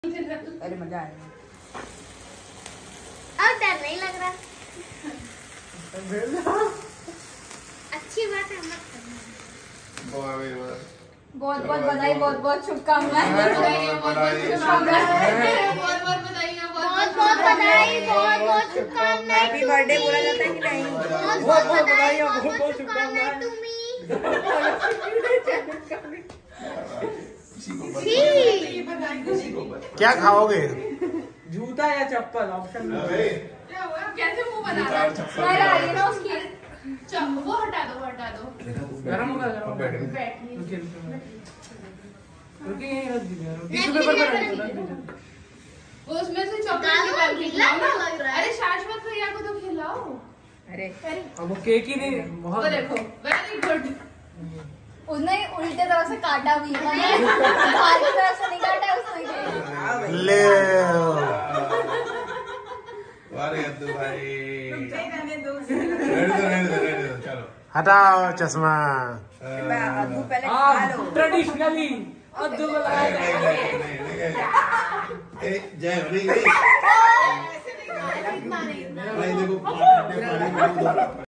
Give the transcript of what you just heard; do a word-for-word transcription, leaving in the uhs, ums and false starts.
अरे मजा आएगा। अब डर नहीं लग रहा। अच्छी बात है, मत करना। बहुत बहुत बधाई, बहुत बहुत शुभकामनाएं। बहुत बहुत बधाई, बहुत बहुत शुभकामनाएं। हैप्पी बर्थडे बोला जाता है कि नहीं? बहुत बहुत बधाई, बहुत बहुत शुभकामनाएं तुम्हें। क्या खाओगे? जूता या चप्पल ऑप्शन में। कैसे मुंह बना रहा है? ये ना उसकी वो हटा दो, वो हटा दो। गरम होगा, गरम होगा। रुकिए यहीं रख दीजिए। टिश्यू पेपर पर रख दो। वो उसमें से चॉकलेट निकाल के खिलाओ ना। अरे शाश्वत भैया को तो खिलाओ। अरे अब वो केक ही नहीं, वो बहुत देखो, वेरी गुड। उसने उल्टे तरह से काटा भी है, बाहर की तरफ से नहीं काटा उसने। ले वारे अद्दू भाई रहने दो रहने दो रहने दो चलो हटाओ चश्मा। अद्दू पहले खा लो। ट्रेडिशनली अद्दू को लगाया नहीं नहीं नहीं नहीं जय नहीं नहीं नहीं देखो